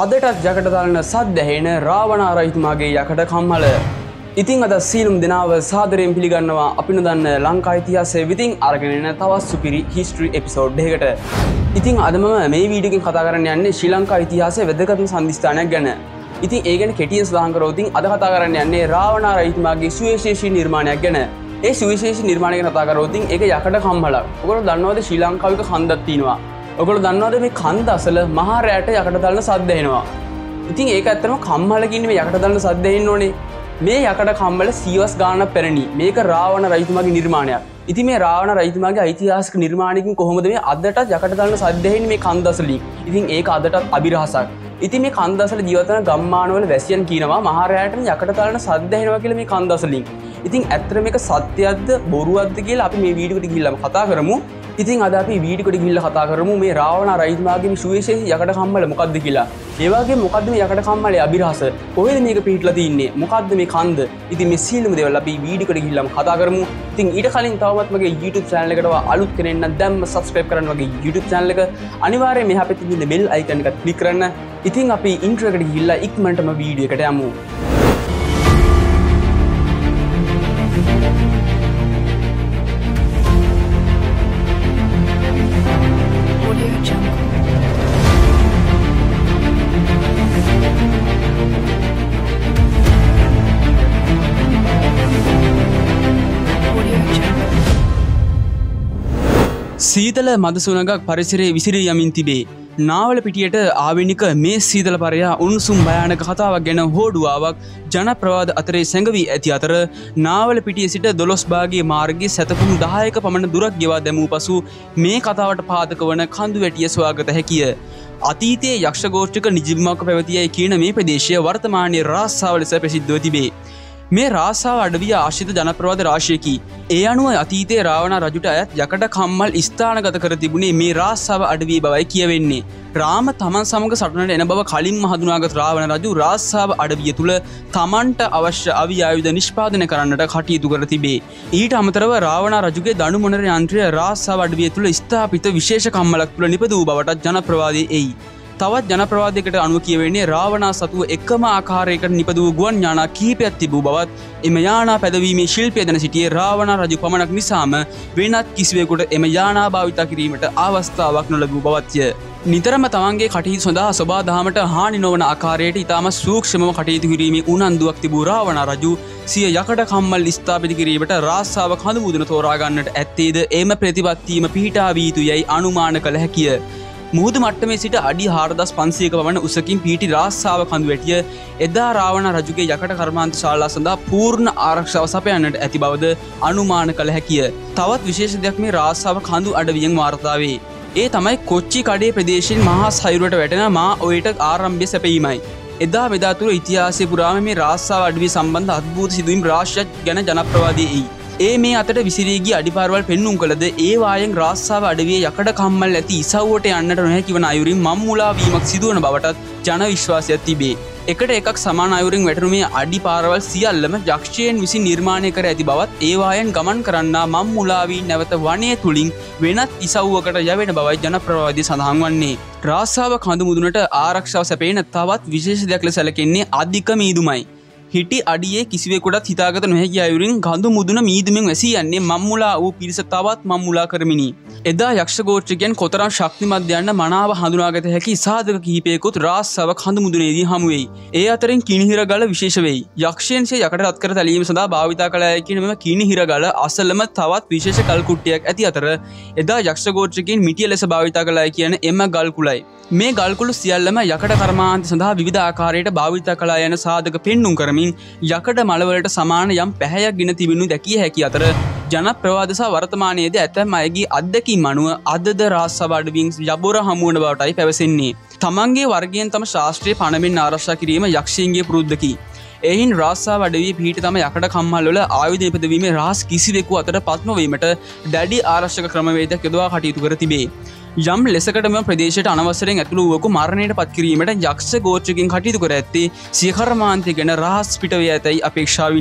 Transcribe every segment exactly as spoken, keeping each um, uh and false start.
අදටත් යකට දාලන සද්ද ඇහෙන රාවණ රජතුමාගේ යකඩ කම්හල. ඉතින් අද සීලුම් දෙනාව සාදරයෙන් පිළිගන්නවා අපි නොදන්න ලංකා ඉතිහාසයේ විදිහින් අරගෙන එන තවත් සුපිරි හිස්ටරි එපිසෝඩ් එකකට. ඉතින් අද මම මේ වීඩියෝ එකෙන් කතා කරන්න යන්නේ ශ්‍රී ලංකා ඉතිහාසයේ වැදගත්ම සම්දිස්ථානයක් ගැන. ඉතින් ඒ ගැන කෙටියෙන් සඳහන් කරොත් අද කතා කරන්න යන්නේ රාවණ රජතුමාගේ සුවිශේෂී නිර්මාණයක් ගැන. ඒ සුවිශේෂී නිර්මාණය ගැන කතා කරොත් ඒක යකඩ කම්හලක්. ඔයගොල්ලෝ දන්නවද ශ්‍රී ලංකාවේ කන්දක් තියෙනවා. ඔයගොල්ලෝ දන්නවද මේ කන්ද අසල මහා රැට යකඩ දාලන සද්ද එනවා. ඉතින් ඒක ඇත්තටම කම්හල කියන්නේ මේ යකඩ දාලන සද්ද එන්න ඕනේ. මේ යකඩ කම්බල සීවස් ගානක් පැරණි. මේක රාවණ රජතුමාගේ නිර්මාණයක්. ඉතින් මේ රාවණ රජතුමාගේ ඓතිහාසික නිර්මාණයකින් කොහොමද මේ අදටත් යකඩ දාලන සද්ද ඇහෙන්නේ මේ කන්ද අසලින්. ඉතින් ඒක අදටත් අභිරහසක්. ඉතින් මේ කන්ද අසල ජීවත් වෙන ගම්මානවල වැසියන් කියනවා මහා රැටම යකඩ දාලන සද්ද ඇහෙනවා කියලා මේ කන්ද අසලින්. ඉතින් ඇත්තට මේක සත්‍යයක්ද බොරුවක්ද කියලා අපි මේ වීඩියෝ එකට ගිහිල්ලාම කතා කරමු. ඉතින් අද අපි වීඩියෝ එකට ගිහිල්ලා කතා කරමු මේ රාවණ රජතුමාගේ මේ සුවිශේෂී යකඩ කම්බල මොකක්ද කියලා. ඒ වගේම මොකද්ද මේ යකඩ කම්බලේ අභිරහස? කොහෙද මේක පිහිටලා තින්නේ? මොකද්ද මේ කන්ද? ඉතින් මේ සීලම දේවල් අපි වීඩියෝ එකට ගිහිල්ලාම කතා කරමු. ඉතින් ඊට කලින් තවමත් මගේ YouTube channel එකට අලුත් කෙනෙක් නම් දැම්ම subscribe කරන්න වගේ YouTube channel එක අනිවාර්යයෙන් මෙහා පැත්තේ තියෙන bell icon එකත් click කරන්න. ඉතින් අපි intro එකට ගිහිල්ලා ඉක්මනටම වීඩියෝ එකට යමු. සීතල මද සුනගක් පරිසරයේ විසිරී යමින් තිබේ. නාවල පිටියට ආවෙනික මේ සීතල පරයා උණුසුම් භයානක කතාවක් ගැන හෝඩුවාවක් ජනප්‍රවාද අතරේ සැඟවී ඇති අතර නාවල පිටියේ සිට දොළොස් භාගයේ මාර්ගයේ සැතපුම් දහයක පමණ දුරක් ගෙවා දැමූ පසු මේ කතාවට පාදක වන කඳු වැටිය සොයාගත හැකිය. අතීතයේ යක්ෂ ගෝත්‍රික නිජිම්මක පැවතියයි කියන මේ ප්‍රදේශය වර්තමානයේ රාස්සාව ලෙස ප්‍රසිද්ධව තිබේ. මේ රාස්සාව අඩවිය ආශ්‍රිත ජනප්‍රවාද රාශියකි. ඒ අනුව අතීතයේ රාවණ රජුට අයත් යකඩ කම්මල් ස්ථානගත කර තිබුණේ මේ රාස්සාව අඩවිය බවයි කියවෙන්නේ. රාම තමන් සමග සටනට එන බව කලින්ම හඳුනාගත් රාවණ රජු රාස්සාව අඩවිය තුල තමන්ට අවශ්‍ය අවි ආයුධ නිෂ්පාදනය කරන්නට කටයුතු කර තිබේ. ඊට අමතරව රාවණ රජුගේ දණු මොනර යන්ත්‍රය රාස්සාව අඩවිය තුල ස්ථාපිත විශේෂ කම්මලක් තුල නිපදවූ බවටත් ජනප්‍රවාදයේ එයි. තවත් ජනප්‍රවාදයකට අනුව කියවෙන්නේ රාවණා සතුව එකම ආකාරයකට නිපදවූ ගුවන් යානා කිහිපයක් තිබූ බවත් එම යානා පැදවීමේ ශිල්පය දැන සිටියේ රාවණ රජු පමණක් නිසාම වෙනත් කිසිවෙකුට එම යානා භාවිත කිරීමට අවස්ථාවක් නොලැබූ බවත්ය. නිතරම තමන්ගේ කටයුතු සඳහා සබා දහමට හානි නොවන ආකාරයට ඉතාම සූක්ෂමව කටයුතු කිරීමේ උනන්දුවක් තිබූ රාවණ රජු සිය යකඩ කම්මල් ස්ථාපිත කිරීමට රාස්සාව කඳු මුදුන තෝරා ගන්නට ඇත්තේද එම ප්‍රතිපත්තියම පිහිටා විය යුතුයයි අනුමාන කළ හැකිය. මුහුදු මට්ටමේ සිට අඩි හාරදස් පන්සීයක පමණ උසකින් පිහිටි රාස්සාව කඳු වැටිය එදා රාවණ රජුගේ යකඩ කර්මාන්ත ශාලා සඳහා පූර්ණ ආරක්ෂාව සපයන්නට ඇති බවද අනුමාන කළ හැකිය. තවත් විශේෂ දෙයක් මේ රාස්සාව කඳු අඩවියෙන් වාර්තා වේ. ඒ තමයි කොච්චි කඩේ ප්‍රදේශයෙන් මහා සයුරට වැටෙන මා ඔයට ආරම්භය සැපීමයි. එදා මෙදා තුර ඉතිහාසයේ පුරාම මේ රාස්සාව අඩවිය සම්බන්ධ අద్භූත සිදුවීම් රාශියක් ගැන ජනප්‍රවාදයේ එයි. ඒ මේ අතට විසිරී ගිය අඩිපාරවල් පෙන්눔 කළද ඒ වායෙන් රාස්සාව අඩවියේ යකඩ කම්මල් ඇති ඉසව්වට යන්නට නොහැකි වන අයුරින් මම්මුලා වීමක් සිදුවන බවටත් ජන විශ්වාසයක් තිබේ. එකට එකක් සමාන අයුරින් වැටුණු මේ අඩිපාරවල් සියල්ලම යක්ෂයන් විසින් නිර්මාණය කර ඇති බවත් ඒ වායෙන් ගමන් කරන්නා මම්මුලා වී නැවත වනය තුලින් වෙනත් ඉසව්වකට යැවෙන බවයි ජනප්‍රවාදයේ සඳහන් වන්නේ. රාස්සාව කඳු මුදුනට ආරක්ෂාව සැපේන තවත් විශේෂ දෙයක් ලෙස සැලකෙන්නේ අධික මීදුමයි. හිටි අඩියේ කිසිවෙකුටත් හිතාගත නොහැකි අයුරින් ගඳු මුදුන මීදුමෙන් වැසී යන්නේ මම්මුලා වූ පිරිස තවත් මම්මුලා කරමිනි. එදා යක්ෂ ගෝත්‍රිකයන් කොතරම් ශක්තිමත් යන්න මනාව හඳුනාගත හැකි සාධක කිහිපයකුත් රාස්සාව කඳු මුදුනේදී හමු වෙයි. ඒ අතරින් කිනිහිර ගල විශේෂ වෙයි. යක්ෂයන්සේ යකඩ රත් කර තැලීම සඳහා භාවිතා කළ හැකි මෙම කිනිහිර ගල අසලම තවත් විශේෂ ගල් කුට්ටියක් ඇති අතර එදා යක්ෂ ගෝත්‍රිකයන් මිටිය ලෙස භාවිතා කළා කියන එම ගල් කුලයි. මේ ගල් කුළු සියල්ලම යකඩ කර්මාන්ත සඳහා විවිධ ආකාරයට භාවිතා කළා යන සාධක පෙන්눔 කරමින් යකඩ මලවලට සමාන යම් පැහැයක් ගෙන තිබෙනු දැකිය හැකි අතර ජනප්‍රවාද සහ වර්තමානයේදී ඇතැම් අයගේ අත්දැකීම් අනුව අදද රාස්සාව අඩවියෙන් යබොර හමු වන බවටයි පැවසෙන්නේ. තමන්ගේ වර්ගයෙන් තම ශාස්ත්‍රීය පණමින් ආරක්ෂා කිරීම යක්ෂයන්ගේ පුරුද්දකි. එයින් රාස්සාව අඩවියේ පිහිටි තම යකඩ කම්මල් වල ආයුධ නිපදවීමේ රහස් කිසිවෙකු අතට පත් නොවීමට දැඩි ආරක්ෂක ක්‍රමවේදයක් යොදවා කටයුතු කර තිබේ. යම් ලෙසකට මෙම ප්‍රදේශයට අනවසරයෙන් ඇතුළු වූවකු මරණයට පත් කිරීමට යක්ෂ ගෝත්‍රිකයන් කටයුතු කර ඇත්තේ සිය කර්මාන්තය ගැන රහස් පිට වේ ඇතැයි අපේක්ෂාවිනි.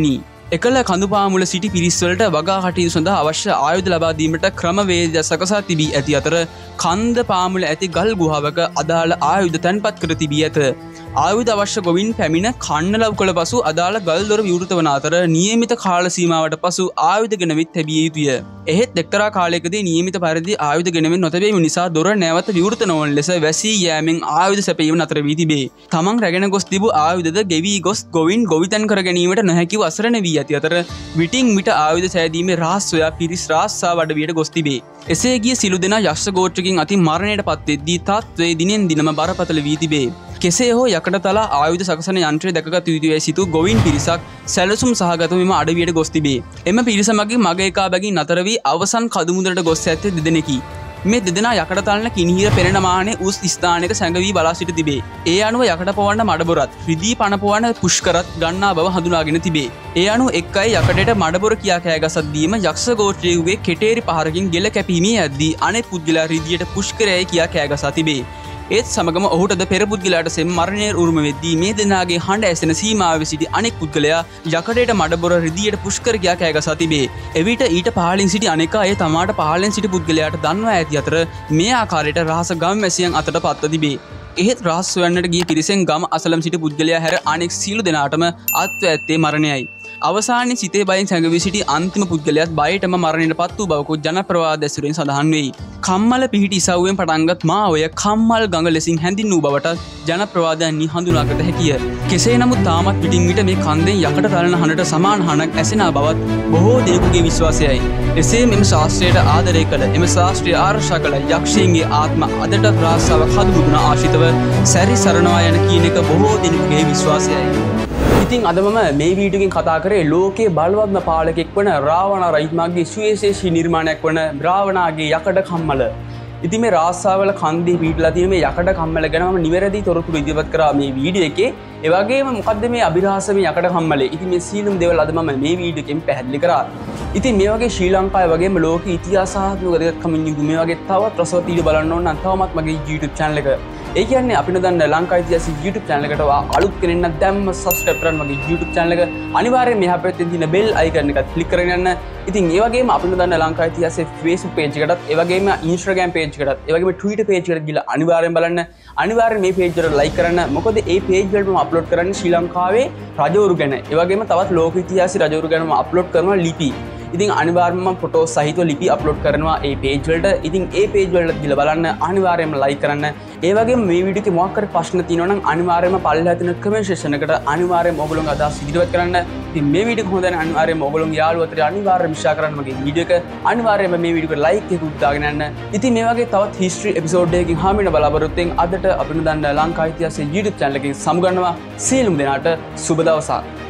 එකල කඳුපාමුල සිටි පිරිස්වලට වගා කටයුතු සඳහා අවශ්‍ය ආයුධ ලබා දීමට ක්‍රමවේද සකසා තිබී ඇති අතර කන්ද පාමුල ඇති ගල් ගුහාවක අදාළ ආයුධ තැන්පත් කර තිබී ඇත. ආයුධ අවශ්‍ය ගොවින් පැමිණ කන්නලව් කළ පසු අදාළ ගල් දොර විවෘත වන අතර නියමිත කාල සීමාවට පසු ආයුධ ගෙනවිත් තැබිය යුතුය. එහෙත් එක්තරා කාලයකදී නියමිත පරිදි ආයුධ ගෙනවින් නොතැබීම නිසා දොර නැවත විවෘත නොවන ලෙස වැසී යෑමෙන් ආයුධ සැපයීම නතර වී තිබේ. තමන් රැගෙන ගොස් තිබූ ආයුධද ගෙවී ගොස් ගොවින් ගොවිතැන් කර ගැනීමට නොහැකිව අසරණ වී ඇති අතර විටින් විට ආයුධ සෑදීමේ රහස් සොයා පිරිස් රාස්සා වඩවියට ගොස් තිබේ. එසේ ගිය සිළු දෙනා යක්ෂ ගෝත්‍රකින් අතින් මරණයට පත්වෙද්දී තත්ත්වය දිනෙන් දිනම බරපතල වී තිබේ. කෙසේ හෝ යකඩ තලා ආයුධ සකසන යන්ත්‍රය දැකගත යුතුයි සිතු ගොවින් පිරිසක් සැලසුම් සහගතව මෙම අඩවියට ගොස් තිබේ. එම පිරිස මගින් මග එකා බැගින් නතර වී අවසන් කදුමුදලට ගොස් ඇත්තේ දෙදෙනෙකි. මේ දෙදෙනා යකඩ තලන කිනිහිර පෙනෙන මානේ උස් ස්ථානයක සැඟවී බලා සිට තිබේ. ඒ අනුව යකඩ පොවන්න මඩබොරත් රිදී පණ පොවන්න පුෂ්කරත් ගන්නා බව හඳුනාගෙන තිබේ. ඒ අනුව එක් අය යකඩට මඩබොර කියා කෑගසත් දීම යක්ෂ ගෝත්‍රයේ කෙටේරි පහරකින් ගෙල කැපීමේ යද්දී අනෙක් පුද්ගලයා රිදියට පුෂ්කරයයි කියා කෑගසා තිබේ. ඒත් සමගම ඔහුටද පෙර පුද්ගලයාට සෙම් මරණයට උරුම වෙද්දී මේ දෙනාගේ හඬ ඇසෙන සීමාවේ සිටි අනෙක් පුද්ගලයා යකඩයට මඩබොර රිදියට පුෂ්කර කියා කෑගසා තිබේ. එවිට ඊට පහළින් සිටි අනෙකා ඒ තමාට පහළින් සිටි පුද්ගලයාට දන්වා ඇති අතර මේ ආකාරයට රහස ගම්වැසියන් අතට පත්ව තිබේ. එහෙත් රහස් සොයන්නට ගිය පිරිසෙන් ගම අසලම් සිටි පුද්ගලයා හැර අනෙක් සියලු දෙනාටම අත්ව ඇත්තේ මරණයයි. අවසානයේ සිතේ බයෙන් සැඟවී සිටි අන්තිම පුද්ගලයාත් බයටම මරණයට පත් වූ බවකුත් ජනප්‍රවාද ඇසුරෙන් සඳහන් වෙයි. කම්මල පිහිටි ඉසව්වෙන් පටන්ගත් මා ඔය කම්මල් ගඟ ලෙසින් හැඳින් වූ බවට ජනප්‍රවාදයන්හි හඳුනාගත හැකිය. කෙසේ නමුත් තාමත් පිටින් විට මේ කන්දෙන් යකඩ තලන හඬට සමාන හඬක් ඇසෙන බවත් බොහෝ දෙනෙකුගේ විශ්වාසයයි. එසේ මෙම ශාස්ත්‍රයට ආදරය කළ එම ශාස්ත්‍රය ආරක්ෂා කළ යක්ෂයන්ගේ ආත්ම අදට රාසාවක් හදුමුදුන ආශිතව සැරි සරනවා යන කියන එක බොහෝ දෙනෙකුගේ විශ්වාසයයි. ඉතින් අද මම මේ වීඩියෝකින් කතා කරේ ලෝකයේ බලවත්ම පාලකෙක් වන රාවණ රජතුමාගේ සුවිශේෂී නිර්මාණයක් වන රාවණාගේ යකඩ කම්මල. ඉතින් මේ රාස්සාවල කන්දේ පිටලා තියෙන මේ යකඩ කම්මල ගැන මම නිවැරදි තොරතුරු ඉදිරිපත් කරා මේ වීඩියෝ එකේ. ඒ වගේම මොකද්ද මේ අභිරහස මේ යකඩ කම්මලේ? ඉතින් මේ සීලම් දේවල් අද මම මේ වීඩියෝ එකෙන් පැහැදිලි කරා. ඉතින් මේ වගේ ශ්‍රී ලංකාවේ වගේම ලෝකයේ ඉතිහාසාත්මක දෙයක්කමින් යුතු මේ වගේ තවත් රසවත් වීඩියෝ බලන්න ඕන නම් තවමත් මගේ YouTube channel එක. ඒ කියන්නේ අපි නොදන්න ලංකා ඉතිහාස YouTube channel එකට අලුත් කෙනෙක් නම් දැම්ම subscribe කරන්න මගේ YouTube channel එක. අනිවාර්යෙන් මෙහා පැත්තේ තියෙන bell icon එකත් click කරගෙන යන්න. ඉතින් ඒ වගේම අපි නොදන්න ලංකා ඉතිහාසයේ Facebook page එකටත්, ඒ වගේම Instagram page එකටත්, ඒ වගේම Twitter page එකට ගිහලා අනිවාර්යෙන් බලන්න. අනිවාර්යෙන් මේ page එකට like කරන්න. මොකද මේ page වලට මම upload කරන්නේ ශ්‍රී ලංකාවේ රජවරු ගැන. ඒ වගේම තවත් ලෝක ඉතිහාසයේ රජවරු ගැන මම upload කරනවා ලිපි. ඉතින් අනිවාර්යයෙන්ම ෆොටෝ සහිතව ලිපි අප්ලෝඩ් කරනවා ඒ පේජ් වලට. ඉතින් ඒ පේජ් වලට ගිහලා බලන්න, අනිවාර්යයෙන්ම like කරන්න. ඒ වගේම මේ වීඩියෝ එකේ මොකක් හරි ප්‍රශ්න තියෙනවා නම් අනිවාර්යයෙන්ම පල්ලෙහා තියෙන කමෙන්ට් සෙක්ෂන් එකට අනිවාර්යයෙන්ම ඔයගොල්ලෝගේ අදහස් ඉදිරිපත් කරන්න. ඉතින් මේ වීඩියෝ කොහොමද නම් අනිවාර්යයෙන්ම ඔයගොල්ලෝගේ යාළුවෝ අතර අනිවාර්යයෙන්ම share කරන්න මගේ වීඩියෝ එක. අනිවාර්යයෙන්ම මේ වීඩියෝ එකට like එකක් දාගෙන යන්න. ඉතින් මේ වගේ තවත් history episode එකකින් හාමින බලාපොරොත්තු වෙන අදට අපි දන්න ලංකා ඉතිහාසයේ YouTube channel එකකින් සමුගන්නවා. සියලුම දෙනාට සුබ දවසක්.